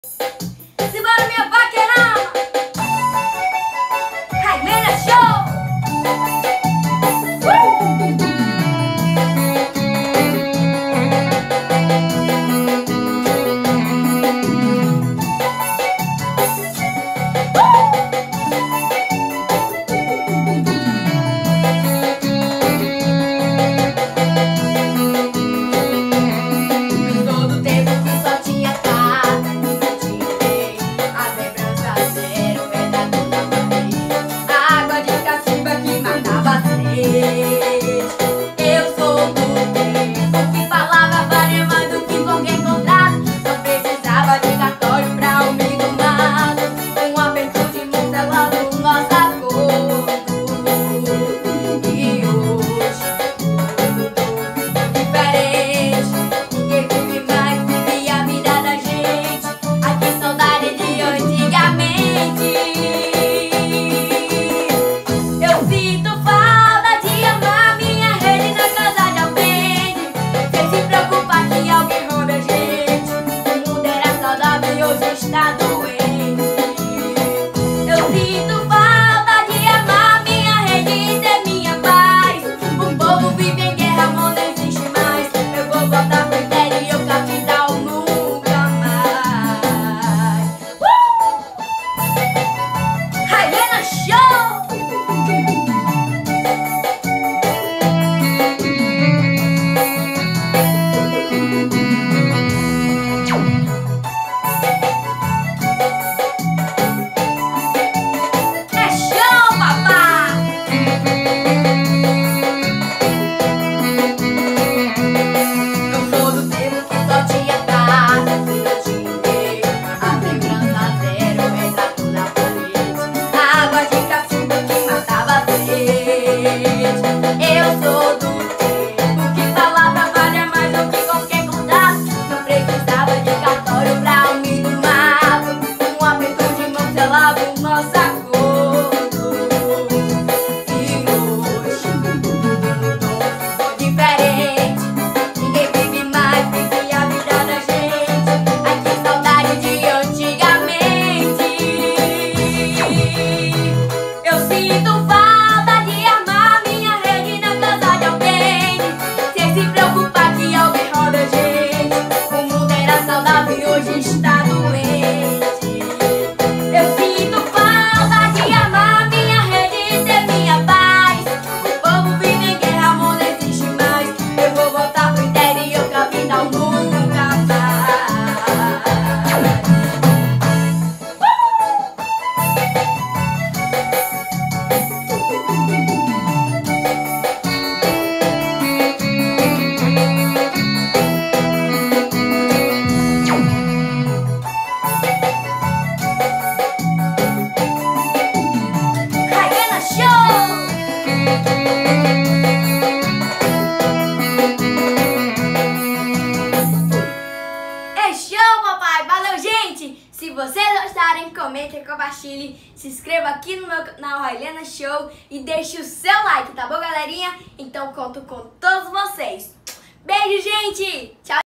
Simbora, minha paquerama! Raimena Show! Todo tempo que só tinha casa, as lembranças eram verdade na parede. A água de cacimba que matava a sede. Eu sou do tempo que falava valia mais do que qualquer contrato. Não precisava de cartório pra um me domar. Um aperto de mão selando nosso acordo. E hoje tudo diferente. Ninguém vive mais, vive a vida da gente. Aqui saudade de antigamente. Eu sinto falta de amar minha rede na casa de alguém. Sem se preocupar que alguém rouba a gente. O mundo era saudável e hoje está doente. Eu sinto falta de amar minha rede e ter minha paz. O povo vive em guerra, o mundo não existe mais. Eu vou voltar pro interior, capital nunca mais. Raimena Show! É show, papai! Eu sou do tempo que só tinha casa, filha de ninguém. As lembranças eram retrato na parede. A água de cacimba que matava a sede. Eu sou do tempo que falava valia mais do que qualquer contrato. Não precisava de cartório pra um me domar. Um aperto de mão selava o nosso acordo. E hoje tudo diferente. Ninguém vive mais, vive a vida da gente. Aqui saudade de antigamente. Eu sinto falta de armar minha rede na casa de alguém. Sem se preocupar que alguém roda a gente. O mundo era saudável e hoje está doente. Eu sinto falta de amar minha rede e ter minha paz. O povo vive em guerra, o mundo não existe mais. Eu vou voltar pro interior, capital nunca mais. Raimena Show! É show, papai! Valeu, gente! Se vocês gostarem, comentem, compartilhem, se inscreva aqui no meu canal Raimena Show e deixe o seu like, tá bom, galerinha? Então conto com todos vocês. Beijo, gente! Tchau!